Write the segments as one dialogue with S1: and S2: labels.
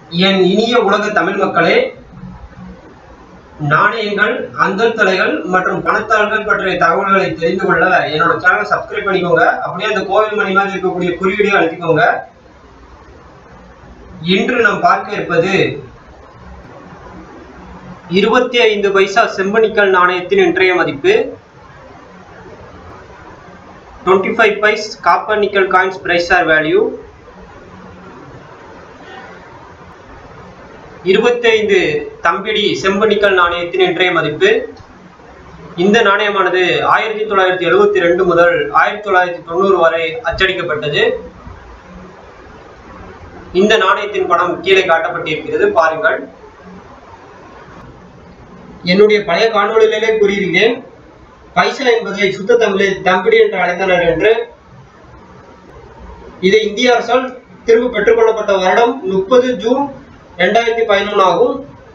S1: என் இனிய உலக தமிழ் மக்களே, நாணயங்கள், அந்தல் தலைகள் மற்றும் பணத்தாள்கள் பற்றிய தகவல்களை தெரிந்து கொள்ள என்னோட சேனலை சப்ஸ்கிரைப் பண்ணிக்கோங்க. அப்படியே அந்த கோவில் மணி மாதிரி இருக்கக்கூடிய குறியீடை அழுத்திக்கோங்க. இன்று நாம் பார்க்க இருப்பது 25 பைசா செம்பனிக்கல் நாணயத்தின் இன்றைய மதிப்பு. 25 paise copper nickel coins price or value. 25 தம்பிடி செம்பனிக்கல் நாணயத்தின் இன்றைய மதிப்பு. இந்த நாணயமானது 1972 முதல் 1990 வரை அச்சடிக்கப்பட்டது. இந்த நாணயத்தின் படம் கீழே காட்டப்பட்டிருக்கிறது, பாருங்கள். என்னுடைய பழைய காணொளியிலே கூறியிருக்கிறேன், பைசா என்பதை சுத்த தமிழில் தம்பிடி என்று அழைத்தனர் என்று. இது இந்திய அரசால் திரும்ப பெற்றுக்கொள்ளப்பட்ட வருடம் 30 ஜூன் 2011 ஆகும்.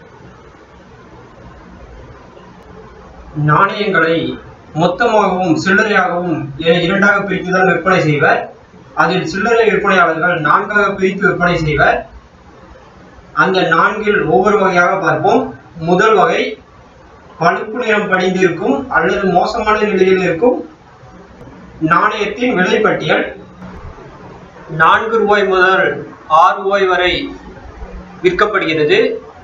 S1: நாணயங்களை மொத்தமாகவும் சில்லறையாகவும் என இரண்டாக பிரித்துதான் விற்பனை செய்வர். அதில் சில்லறை விற்பனையாளர்கள் 4ஆக பிரித்து விற்பனை செய்வர். அந்த 4இல் ஒவ்வொரு வகையாக பார்ப்போம். முதல் வகை பழுப்பு நிறம் படிந்திருக்கும் அல்லது மோசமான நிலையில் இருக்கும் நாணயத்தின் விலை பட்டியல். 4 ரூபாய் முதல் 6 ரூபாய் வரை விற்கப்படுகிறது.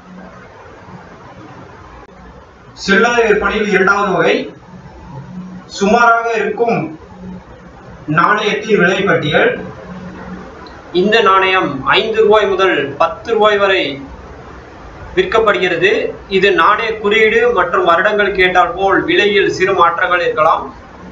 S1: சில்லறை விற்பனையில் இரண்டாவது வகை சுமாராக இருக்கும் நாணயத்தின் விலை பட்டியல். இந்த நாணயம் 5 ரூபாய் முதல் 10 ரூபாய் வரை விற்கப்படுகிறது. இது நாணய குறியீடு மற்றும் வருடங்களுக்கு ஏற்றால் போல் விலையில் சிறு மாற்றங்கள் இருக்கலாம்.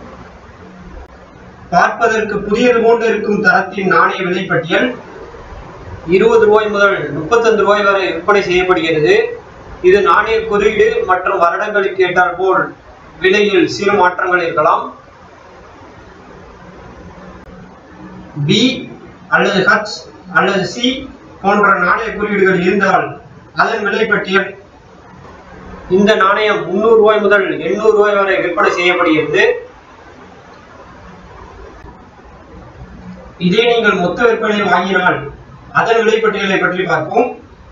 S1: பார்ப்பதற்கு புதியது போன்று இருக்கும் தரத்தின் நாணய விலை பட்டியல் 20 ரூபாய் முதல் 35 ரூபாய் வரை விற்பனை செய்யப்படுகிறது. இது நாணய குறியீடு மற்றும் வருடங்களுக்கு ஏற்றால் போல் விலையில் சிறு மாற்றங்கள் இருக்கலாம். பி அல்லது H அல்லது C போன்ற நாணய குறியீடுகள் இருந்தால் அதன் விலை பட்டியல். இந்த நாணயம் 300 ரூபாய் முதல் 800 ரூபாய் வரை விற்பனை செய்யப்படுகிறது. இதே நீங்கள் மொத்த விற்பனையில் வாங்கினால் அதன் விலை பட்டியலை பற்றி பார்ப்போம்.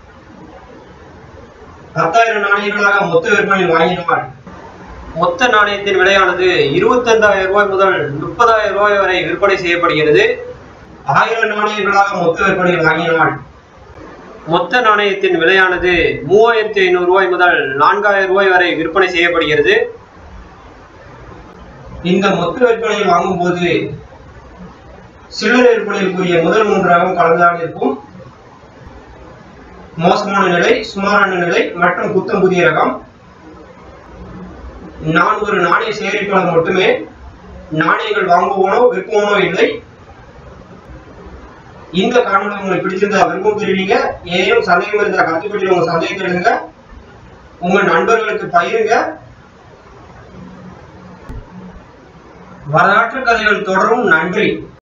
S1: 10,000 நாணயங்களாக மொத்த விற்பனையில் வாங்கினால் மொத்த நாணயத்தின் விலையானது 25,000 ரூபாய் முதல் 30,000 ரூபாய் வரை விற்பனை செய்யப்படுகிறது. 1000 நாணயங்களாக மொத்த விற்பனையில் வாங்கினால் மொத்த நாணயத்தின் விலையானது 3,500 ரூபாய் முதல் 4,000 ரூபாய் வரை விற்பனை செய்யப்படுகிறது. இந்த மொத்த விற்பனையில் வாங்கும் போது சில்லறை விற்பனைக்குரிய முதல் 3 ரகம் கலந்தான் இருக்கும். மோசமான நிலை, சுமாரான நிலை மற்றும் புத்தம் புதிய ரகம். நான் ஒரு நாணய சேகரிப்பாளர் மட்டுமே. நாணயங்கள் வாங்குவோனோ விற்போனோ இல்லை. இந்த காணொளி உங்களுக்கு பிடிச்சிருந்தா விருப்பம் தெரிவிங்க. ஏதேனும் சந்தேகம் இருந்தா கருத்து பற்றி உங்க சந்தேகத்தை எழுதுங்க. உங்க நண்பர்களுக்கு பகிருங்க. வரலாற்று கதைகள் தொடரும். நன்றி.